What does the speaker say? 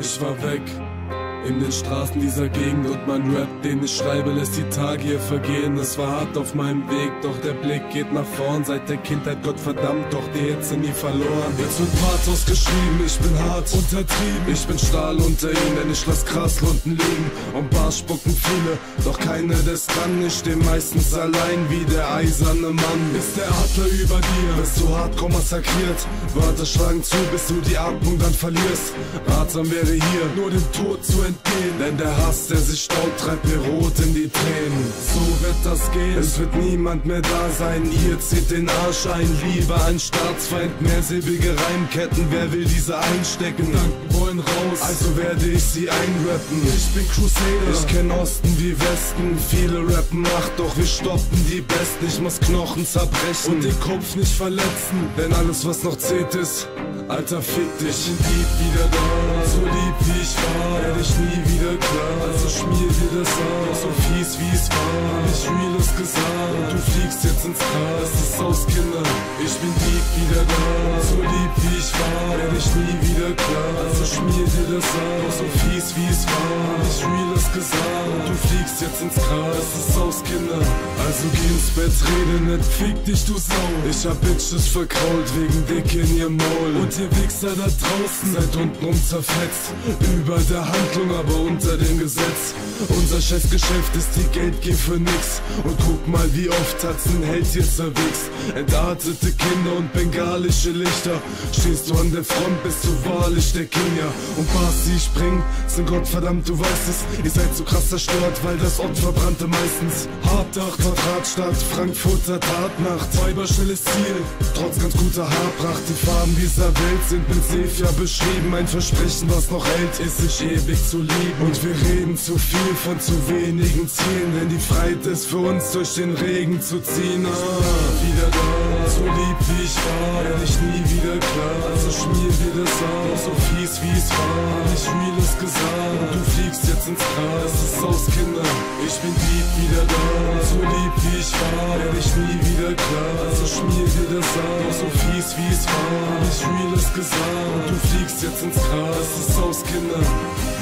Ich war weg in den Straßen dieser Gegend und mein Rap, den ich schreibe, lässt die Tage hier vergehen. Es war hart auf meinem Weg, doch der Blick geht nach vorn. Seit der Kindheit, Gott verdammt, doch die Hitze nie verloren. Jetzt wird Pathos geschrieben, ich bin hart untertrieben. Ich bin Stahl unter ihnen, denn ich lass Graslunden liegen. Und Bars spucken viele, doch keine des kann. Ich steh meistens allein wie der eiserne Mann. Ist der Adler über dir, bist du hardcore massakriert. Wörter schlagen zu, bis du die Atmung dann verlierst. Ratsam wäre hier, nur dem Tod zu entgehen. Denn der Hass, der sich staut, treibt mir rot in die Tränen. So wird das gehen, es wird niemand mehr da sein. Ihr zieht den Arsch ein, lieber ein Staatsfeind. Mehrsilbige Reimketten, wer will diese einstecken? Gedanken wollen raus, also werde ich sie einrappen. Ich bin Crusader, ich kenn Osten wie Westen. Viele rappen Macht, doch wir stoppen die Besten. Ich muss Knochen zerbrechen und den Kopf nicht verletzen. Denn alles was noch zählt ist, Alter, fick dich. Ich bin lieb wieder da, so lieb wie ich war, werd ich nie wieder klar. Also schmier dir das aus, so fies wie es war. Hab ich Reales gesagt und du fliegst jetzt ins Gras. Das ist aus, Kinder. Ich bin lieb wieder da, so lieb wie ich war, werd ich nie wieder klar. Also schmier dir das aus, so fies wie es war. Hab ich Reales gesagt und du fliegst jetzt ins Gras. Das ist aus, Kinder. Also geh ins Bett, rede nicht, fick dich, du Sau. Ich hab Bitches verkrault wegen Dick in ihr Maul. Und ihr Wichser da draußen seid untenrum zerfetzt. Über der Handlung, aber unter dem Gesetz. Unser Scheißgeschäft ist die Geldgier für nix. Und guck mal, wie oft hat's ein Held hier zerwichst. Entartete Kinder und bengalische Lichter. Stehst du an der Front, bist du wahrlich der King, ja. Und Bars, die springen, sind Gottverdammt, du weißt es. Ihr seid so krass zerstört, weil das Opfer brannte meistens. Hartdach, Quadratstadt, Frankfurter Tatnacht. Weiberschnelles Ziel, trotz ganz guter Haarpracht. Die Farben dieser Welt sind mit Sepia beschrieben. Ein Versprechen, was noch hält, ist sich ewig zu lieben. Und wir reden zu viel von zu wenigen Zielen, denn die Freiheit ist für uns durch den Regen zu ziehen. Wieder da, so lieb wie ich war, werd ich nie wieder klar. Also schmier dir das aus, so fies wie es war. Hab ich Reales gesagt und du fliegst jetzt ins Gras. Das ist aus, Kinder. Ich bin lieb wieder da, so lieb wie ich war, werd ich nie wieder klar. Also schmier dir das aus, so fies wie es war. Hab ich Reales gesagt und du fliegst jetzt ins Gras. Das ist aus, Kinder.